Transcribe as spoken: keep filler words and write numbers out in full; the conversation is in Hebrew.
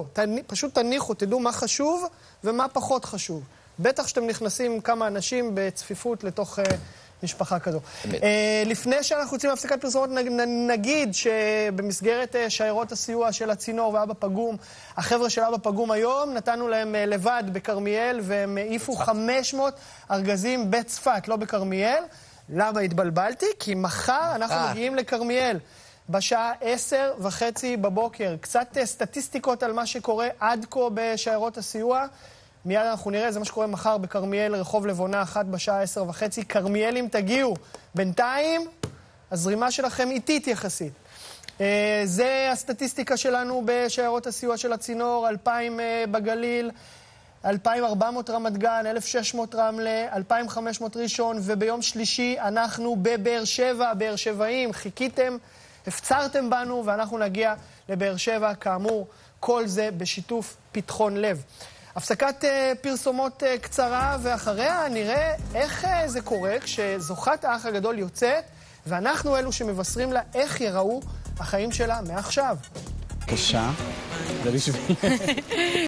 תעשו, פשוט תניחו, תדעו מה חשוב ומה פחות חשוב. בטח שאתם נכנסים כמה אנשים בצפיפות לתוך משפחה כזו. לפני שאנחנו יוצאים להפסקת פרסומות, נגיד שבמסגרת שיירות הסיוע של הצינור ואבא פגום, החבר'ה של אבא פגום היום, נתנו להם לבד בקרמיאל, והם העיפו חמש מאות ארגזים בצפת, לא בקרמיאל. למה התבלבלתי? כי מחר אנחנו מגיעים לקרמיאל. בשעה עשר וחצי בבוקר. קצת סטטיסטיקות על מה שקורה עד כה בשיירות הסיוע. מיד אנחנו נראה, זה מה שקורה מחר בקרמיאל, רחוב לבונה אחת בשעה עשר וחצי. קרמיאלים תגיעו. בינתיים, הזרימה שלכם איטית יחסית. זה הסטטיסטיקה שלנו בשיירות הסיוע של הצינור, אלפיים בגליל, אלפיים וארבע מאות רמת גן, אלף ושש מאות רמלה, אלפיים וחמש מאות ראשון, וביום שלישי אנחנו בבאר שבע, באר שבעים, חיכיתם, הפצרתם בנו, ואנחנו נגיע לבאר שבע, כאמור, כל זה בשיתוף פתחון לב. הפסקת uh, פרסומות uh, קצרה, ואחריה נראה איך uh, זה קורה כשזוכת האח הגדול יוצאת, ואנחנו אלו שמבשרים לה איך יראו החיים שלה מעכשיו. קשה. זה בשביל...